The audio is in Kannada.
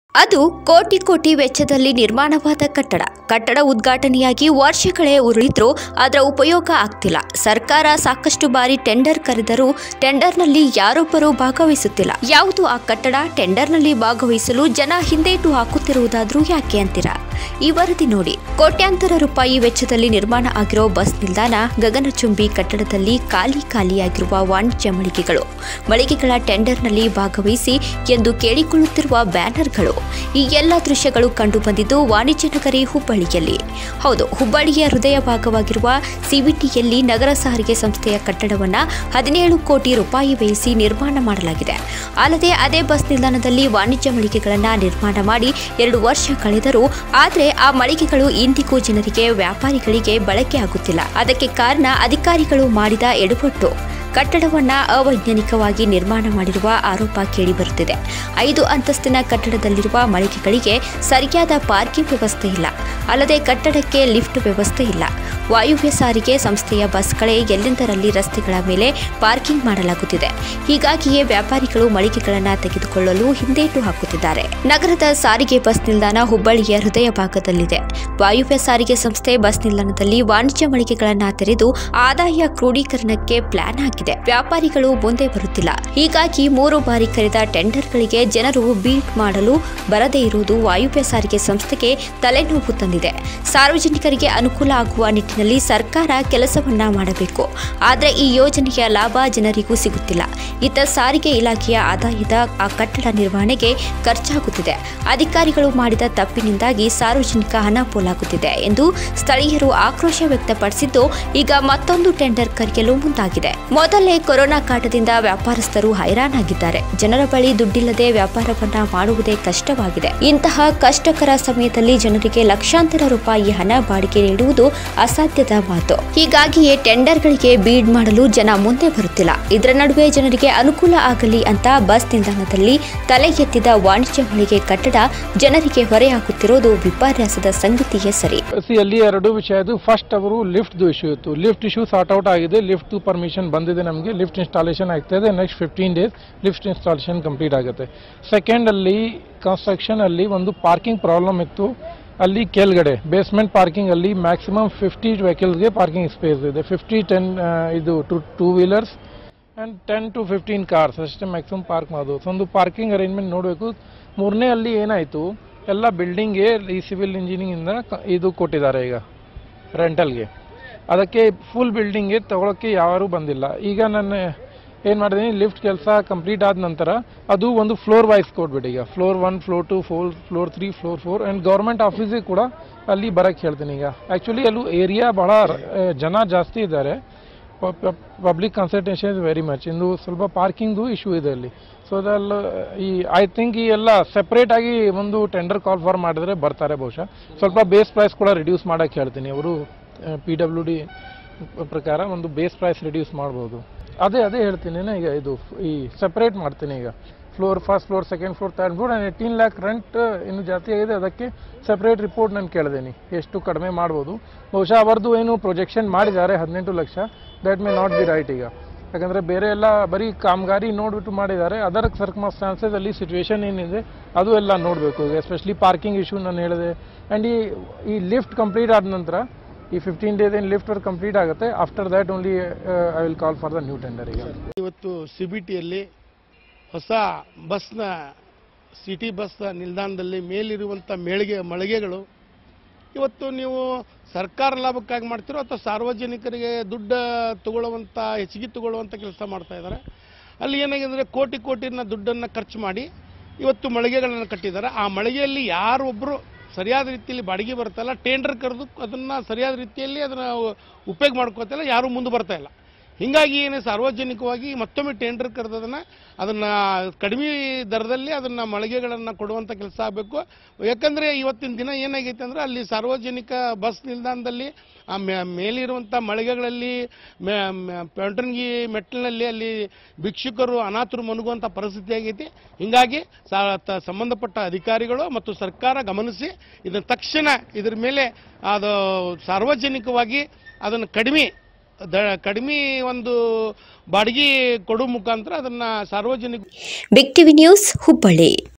ಅದು ಕೋಟಿ ಕೋಟಿ ವೆಚ್ಚದಲ್ಲಿ ನಿರ್ಮಾಣವಾದ ಕಟ್ಟಡ ಉದ್ಘಾಟನೆಯಾಗಿ ವರ್ಷಗಳೇ ಉರುಳಿದ್ರೂ ಅದರ ಉಪಯೋಗ ಆಗ್ತಿಲ್ಲ. ಸರ್ಕಾರ ಸಾಕಷ್ಟು ಬಾರಿ ಟೆಂಡರ್ ಕರೆದರೂ ಟೆಂಡರ್ನಲ್ಲಿ ಯಾರೊಬ್ಬರೂ ಭಾಗವಹಿಸುತ್ತಿಲ್ಲ. ಯಾವುದು ಆ ಕಟ್ಟಡ? ಟೆಂಡರ್ನಲ್ಲಿ ಭಾಗವಹಿಸಲು ಜನ ಹಿಂದೇಟು ಹಾಕುತ್ತಿರುವುದಾದ್ರೂ ಯಾಕೆ ಅಂತೀರಾ? ಈ ವರದಿ ನೋಡಿ. ಕೋಟ್ಯಾಂತರ ರೂಪಾಯಿ ವೆಚ್ಚದಲ್ಲಿ ನಿರ್ಮಾಣ ಆಗಿರೋ ಬಸ್ ನಿಲ್ದಾಣ, ಗಗನಚುಂಬಿ ಕಟ್ಟಡದಲ್ಲಿ ಖಾಲಿಯಾಗಿರುವ ವಾಣಿಜ್ಯ ಮಳಿಗೆಗಳ ಟೆಂಡರ್ನಲ್ಲಿ ಭಾಗವಹಿಸಿ ಎಂದು ಕೇಳಿಕೊಳ್ಳುತ್ತಿರುವ ಬ್ಯಾನರ್ಗಳು. ಈ ಎಲ್ಲ ದೃಶ್ಯಗಳು ಕಂಡುಬಂದಿದ್ದು ವಾಣಿಜ್ಯ ನಗರಿ ಹುಬ್ಬಳ್ಳಿಯಲ್ಲಿ. ಹೌದು, ಹುಬ್ಬಳ್ಳಿಯ ಹೃದಯ ಭಾಗವಾಗಿರುವ ಸಿಬಿಟಿಯಲ್ಲಿ ನಗರ ಸಾರಿಗೆ ಸಂಸ್ಥೆಯ ಕಟ್ಟಡವನ್ನು 17 ಕೋಟಿ ರೂಪಾಯಿ ವ್ಯಯಿಸಿ ನಿರ್ಮಾಣ ಮಾಡಲಾಗಿದೆ. ಅಲ್ಲದೆ ಅದೇ ಬಸ್ ನಿಲ್ದಾಣದಲ್ಲಿ ವಾಣಿಜ್ಯ ಮಳಿಗೆಗಳನ್ನು ನಿರ್ಮಾಣ ಮಾಡಿ 2 ವರ್ಷ ಕಳೆದರೂ ಆದರೆ ಆ ಮಳಿಗೆಗಳು ಇಂದಿಗೂ ಜನರಿಗೆ, ವ್ಯಾಪಾರಿಗಳಿಗೆ ಬಳಕೆ ಆಗುತ್ತಿಲ್ಲ. ಅದಕ್ಕೆ ಕಾರಣ ಅಧಿಕಾರಿಗಳು ಮಾಡಿದ ಎಡವಟ್ಟು. ಕಟ್ಟಡವನ್ನು ಅವೈಜ್ಞಾನಿಕವಾಗಿ ನಿರ್ಮಾಣ ಮಾಡಿರುವ ಆರೋಪ ಕೇಳಿಬರುತ್ತಿದೆ. 5 ಅಂತಸ್ತಿನ ಕಟ್ಟಡದಲ್ಲಿರುವ ಮಳಿಗೆಗಳಿಗೆ ಸರಿಯಾದ ಪಾರ್ಕಿಂಗ್ ವ್ಯವಸ್ಥೆ ಇಲ್ಲ. ಅಲ್ಲದೆ ಕಟ್ಟಡಕ್ಕೆ ಲಿಫ್ಟ್ ವ್ಯವಸ್ಥೆ ಇಲ್ಲ. ವಾಯುವ್ಯ ಸಾರಿಗೆ ಸಂಸ್ಥೆಯ ಬಸ್ಗಳೇ ಎಲ್ಲೆಂದರಲ್ಲಿ ರಸ್ತೆಗಳ ಮೇಲೆ ಪಾರ್ಕಿಂಗ್ ಮಾಡಲಾಗುತ್ತಿದೆ. ಹೀಗಾಗಿಯೇ ವ್ಯಾಪಾರಿಗಳು ಮಳಿಗೆಗಳನ್ನು ತೆಗೆದುಕೊಳ್ಳಲು ಹಿಂದೇಟು ಹಾಕುತ್ತಿದ್ದಾರೆ. ನಗರದ ಸಾರಿಗೆ ಬಸ್ ನಿಲ್ದಾಣ ಹುಬ್ಬಳ್ಳಿಯ ಹೃದಯ ಭಾಗದಲ್ಲಿದೆ. ವಾಯುವ್ಯ ಸಾರಿಗೆ ಸಂಸ್ಥೆ ಬಸ್ ನಿಲ್ದಾಣದಲ್ಲಿ ವಾಣಿಜ್ಯ ಮಳಿಗೆಗಳನ್ನು ತೆರೆದು ಆದಾಯ ಕ್ರೋಢೀಕರಣಕ್ಕೆ ಪ್ಲಾನ್ ಆಗಿದೆ. ವ್ಯಾಪಾರಿಗಳು ಮುಂದೆ ಬರುತ್ತಿಲ್ಲ. ಹೀಗಾಗಿ 3 ಬಾರಿ ಕರೆದ ಟೆಂಡರ್ಗಳಿಗೆ ಜನರು ಬೀಟ್ ಮಾಡಲು ಬರದೇ ಇರುವುದು ವಾಯುವ್ಯ ಸಾರಿಗೆ ಸಂಸ್ಥೆಗೆ ತಲೆನೋವು ತಂದಿದೆ. ಸಾರ್ವಜನಿಕರಿಗೆ ಅನುಕೂಲ ಆಗುವ ನಿಟ್ಟಿನಲ್ಲಿ ಸರ್ಕಾರ ಕೆಲಸವನ್ನ ಮಾಡಬೇಕು. ಆದರೆ ಈ ಯೋಜನೆಯ ಲಾಭ ಜನರಿಗೂ ಸಿಗುತ್ತಿಲ್ಲ. ಇತ್ತ ಸಾರಿಗೆ ಇಲಾಖೆಯ ಆದಾಯದ ಆ ಕಟ್ಟಡ ನಿರ್ವಹಣೆಗೆ ಖರ್ಚಾಗುತ್ತಿದೆ. ಅಧಿಕಾರಿಗಳು ಮಾಡಿದ ತಪ್ಪಿನಿಂದಾಗಿ ಸಾರ್ವಜನಿಕ ಹಣ ಪೋಲಾಗುತ್ತಿದೆ ಎಂದು ಸ್ಥಳೀಯರು ಆಕ್ರೋಶ ವ್ಯಕ್ತಪಡಿಸಿದ್ದು, ಈಗ ಮತ್ತೊಂದು ಟೆಂಡರ್ ಕರೆಯಲು ಮುಂದಾಗಿದೆ. ಮೊದಲೇ ಕೊರೋನಾ ಕಾಟದಿಂದ ವ್ಯಾಪಾರಸ್ಥರು ಹೈರಾಣಾಗಿದ್ದಾರೆ. ಜನರ ಬಳಿ ದುಡ್ಡಿಲ್ಲದೆ ವ್ಯಾಪಾರವನ್ನ ಮಾಡುವುದೇ ಕಷ್ಟವಾಗಿದೆ. ಇಂತಹ ಕಷ್ಟಕರ ಸಮಯದಲ್ಲಿ ಜನರಿಗೆ ಲಕ್ಷಾಂತರ ರೂಪಾಯಿ ಹಣ ಬಾಡಿಗೆ ನೀಡುವುದು ಅಸಾಧ್ಯದ ಮಾತು. ಹೀಗಾಗಿಯೇ ಟೆಂಡರ್ಗಳಿಗೆ ಬೀಡ್ ಮಾಡಲು ಜನ ಮುಂದೆ ಬರುತ್ತಿಲ್ಲ. ಇದರ ನಡುವೆ ಜನರಿಗೆ ಅನುಕೂಲ ಆಗಲಿ ಅಂತ ಬಸ್ ನಿಲ್ದಾಣದಲ್ಲಿ ತಲೆ ಎತ್ತಿದ ವಾಣಿಜ್ಯ ಮಳಿಗೆ ಕಟ್ಟಡ ಜನರಿಗೆ ಹೊರೆಯಾಗುತ್ತಿರುವುದು ವಿಪರ್ಯಾಸದ ಸಂಗತಿಯೇ ಸರಿ. ಅಲ್ಲಿ 2 ವಿಷಯ. ಫಸ್ಟ್ ಅವರು ಲಿಫ್ಟ್ ಇಶ್ಯೂ ಇತ್ತು. ಲಿಫ್ಟ್ ಇಶ್ಯೂ ಸಾರ್ಟ್ ಔಟ್ ಆಗಿದೆ. ಲಿಫ್ಟ್ ಪರ್ಮಿಷನ್ ಬಂದಿದೆ. ನಮಗೆ ಲಿಫ್ಟ್ ಇನ್ಸ್ಟಾಲೇಷನ್ ಆಗ್ತದೆ. Next 15 days lift installation complete ಆಗುತ್ತೆ. ಸೆಕೆಂಡ್ ಅಲ್ಲಿ ಕನ್ಸ್ಟ್ರಕ್ಷನ್ ಅಲ್ಲಿ ಒಂದು ಪಾರ್ಕಿಂಗ್ ಪ್ರಾಬ್ಲಮ್ ಇತ್ತು. ಅಲ್ಲಿ ಕೆಳಗಡೆ ಬೇಸ್ಮೆಂಟ್ ಪಾರ್ಕಿಂಗ್ ಅಲ್ಲಿ ಮ್ಯಾಕ್ಸಿಮಮ್ 50 ವೆಹಿಕಲ್ಸ್ಗೆ ಪಾರ್ಕಿಂಗ್ ಸ್ಪೇಸ್ ಇದೆ. 50 ಇದು 2 ವೀಲರ್ಸ್ ಆ್ಯಂಡ್ 10 to 15 ಕಾರ್ಸ್ ಅಷ್ಟೇ ಮ್ಯಾಕ್ಸಿಮಮ್ ಪಾರ್ಕ್ ಮಾಡೋದು. ಒಂದು ಪಾರ್ಕಿಂಗ್ ಅರೇಂಜ್ಮೆಂಟ್ ನೋಡಬೇಕು. 3ನೇ ಅಲ್ಲಿ ಏನಾಯಿತು, ಎಲ್ಲ ಬಿಲ್ಡಿಂಗ್ಗೆ ಈ ಸಿವಿಲ್ ಇಂಜಿನಿಯರಿಂಗಿಂದ ಇದು ಕೊಟ್ಟಿದ್ದಾರೆ ಈಗ ರೆಂಟಲ್ಗೆ. ಅದಕ್ಕೆ ಫುಲ್ ಬಿಲ್ಡಿಂಗ್ಗೆ ತಗೊಳ್ಳೋಕ್ಕೆ ಯಾರೂ ಬಂದಿಲ್ಲ. ಈಗ ನಾನು ಏನು ಮಾಡಿದ್ದೀನಿ, ಲಿಫ್ಟ್ ಕೆಲಸ ಕಂಪ್ಲೀಟ್ ಆದ ನಂತರ ಅದು ಒಂದು ಫ್ಲೋರ್ ವೈಸ್ ಕೊಟ್ಬಿಟ್ಟು ಈಗ floor 1, floor 2, floor 3, floor 4 and government ಆಫೀಸಿಗೆ ಕೂಡ ಅಲ್ಲಿ ಬರೋಕ್ಕೆ ಹೇಳ್ತೀನಿ. ಈಗ ಆ್ಯಕ್ಚುಲಿ ಅಲ್ಲೂ ಏರಿಯಾ ಭಾಳ ಜನ ಜಾಸ್ತಿ ಇದ್ದಾರೆ. Public consultation is very much. ಇಂದು ಸ್ವಲ್ಪ ಪಾರ್ಕಿಂಗ್ದು ಇಶ್ಯೂ ಇದೆ ಅಲ್ಲಿ. ಸೊ ಅದಲ್ಲ ಐ ಥಿಂಕ್ ಈ ಎಲ್ಲ ಸೆಪ್ರೇಟ್ ಆಗಿ ಒಂದು ಟೆಂಡರ್ ಕಾಲ್ ಫಾರ್ ಮಾಡಿದ್ರೆ ಬರ್ತಾರೆ ಬಹುಶಃ. ಸ್ವಲ್ಪ ಬೇಸ್ ಪ್ರೈಸ್ ಕೂಡ ರಿಡ್ಯೂಸ್ ಮಾಡೋಕ್ಕೆ ಹೇಳ್ತೀನಿ. ಅವರು PWD ಪ್ರಕಾರ ಒಂದು ಬೇಸ್ ಪ್ರೈಸ್ ರಿಡ್ಯೂಸ್ ಮಾಡ್ಬೋದು. ಅದೇ ಹೇಳ್ತೀನಿ ಈಗ. ಇದು ಈ ಸೆಪ್ರೇಟ್ ಮಾಡ್ತೀನಿ ಈಗ. First floor, second floor, third floor and 18 lakh rent ಇನ್ನು ಜಾಸ್ತಿ ಆಗಿದೆ. ಅದಕ್ಕೆ ಸೆಪ್ರೇಟ್ ರಿಪೋರ್ಟ್ ನಾನು ಕೇಳಿದ್ದೀನಿ ಎಷ್ಟು ಕಡಿಮೆ ಮಾಡ್ಬೋದು. ಬಹುಶಃ ಅವರದ್ದು ಏನು ಪ್ರೊಜೆಕ್ಷನ್ ಮಾಡಿದ್ದಾರೆ 18 lakh. That may not be right ಈಗ. ಯಾಕಂದರೆ ಬೇರೆ ಎಲ್ಲ ಬರೀ ಕಾಮಗಾರಿ ನೋಡಿಬಿಟ್ಟು ಮಾಡಿದ್ದಾರೆ. ಅದರ ಸರ್ಕಮ್ಸ್ಟಾನ್ಸಸ್ ಅಲ್ಲಿ ಸಿಚುವೇಶನ್ ಏನಿದೆ ಅದು ಎಲ್ಲ ನೋಡಬೇಕು. ಎಸ್ಪೆಷಲಿ ಪಾರ್ಕಿಂಗ್ ಇಶ್ಯೂ ನಾನು ಹೇಳಿದೆ. ಆ್ಯಂಡ್ ಈ ಲಿಫ್ಟ್ ಕಂಪ್ಲೀಟ್ ಆದ ನಂತರ ಈ 15 ಡೇಸ್ ಏನು ಲಿಫ್ಟ್ ವರ್ಕ್ ಕಂಪ್ಲೀಟ್ ಆಗುತ್ತೆ. After that only I will call for the new tender. ಈಗ ಇವತ್ತು ಸಿಬಿಟಿಯಲ್ಲಿ ಹೊಸ ಬಸ್ನ ಸಿಟಿ ಬಸ್ ನಿಲ್ದಾಣದಲ್ಲಿ ಮೇಲಿರುವಂಥ ಮಳಿಗೆಗಳು ಇವತ್ತು ನೀವು ಸರ್ಕಾರ ಲಾಭಕ್ಕಾಗಿ ಮಾಡ್ತಿರೋ ಅಥವಾ ಸಾರ್ವಜನಿಕರಿಗೆ ದುಡ್ಡು ತಗೊಳ್ಳುವಂಥ, ಹೆಚ್ಚಿಗೆ ತಗೊಳ್ಳುವಂಥ ಕೆಲಸ ಮಾಡ್ತಾ ಇದ್ದಾರೆ. ಅಲ್ಲಿ ಏನಾಗಿದೆ, ಕೋಟಿನ ದುಡ್ಡನ್ನು ಖರ್ಚು ಮಾಡಿ ಇವತ್ತು ಮಳಿಗೆಗಳನ್ನು ಕಟ್ಟಿದ್ದಾರೆ. ಆ ಮಳಿಗೆಯಲ್ಲಿ ಯಾರೊಬ್ಬರು ಸರಿಯಾದ ರೀತಿಯಲ್ಲಿ ಬಾಡಿಗೆ ಬರ್ತಾಯಿಲ್ಲ. ಟೆಂಡರ್ ಕರೆದು ಅದನ್ನು ಸರಿಯಾದ ರೀತಿಯಲ್ಲಿ ಅದನ್ನು ಉಪಯೋಗ ಮಾಡ್ಕೋತಿಲ್ಲ. ಯಾರೂ ಮುಂದೆ ಬರ್ತಾ ಇಲ್ಲ. ಹೀಗಾಗಿ ಏನು ಸಾರ್ವಜನಿಕವಾಗಿ ಮತ್ತೊಮ್ಮೆ ಟೆಂಡರ್ ಅದನ್ನು ಕಡಿಮೆ ದರದಲ್ಲಿ ಅದನ್ನು ಮಳಿಗೆಗಳನ್ನು ಕೊಡುವಂಥ ಕೆಲಸ ಆಗಬೇಕು. ಯಾಕಂದರೆ ಇವತ್ತಿನ ದಿನ ಏನಾಗೈತೆ ಅಂದರೆ ಅಲ್ಲಿ ಸಾರ್ವಜನಿಕ ಬಸ್ ನಿಲ್ದಾಣದಲ್ಲಿ ಆ ಮೇಲಿರುವಂಥ ಮಳಿಗೆಗಳಲ್ಲಿ ಪೆಂಟ್ರನ್ಗಿ ಮೆಟ್ಟಲಿನಲ್ಲಿ ಅಲ್ಲಿ ಭಿಕ್ಷುಕರು, ಅನಾಥರು ಮನುಗುವಂಥ ಪರಿಸ್ಥಿತಿ ಆಗೈತಿ. ಹೀಗಾಗಿ ಸಂಬಂಧಪಟ್ಟ ಅಧಿಕಾರಿಗಳು ಮತ್ತು ಸರ್ಕಾರ ಗಮನಿಸಿ ಇದನ್ನು ತಕ್ಷಣ ಇದರ ಮೇಲೆ ಅದು ಸಾರ್ವಜನಿಕವಾಗಿ ಅದನ್ನು ಕಡಿಮೆ ಒಂದು ಬಾಡಿಗೆ ಕೊಡುವ ಮುಖಾಂತರ ಅದನ್ನು ಸಾರ್ವಜನಿಕ. Big TV news Hubballi.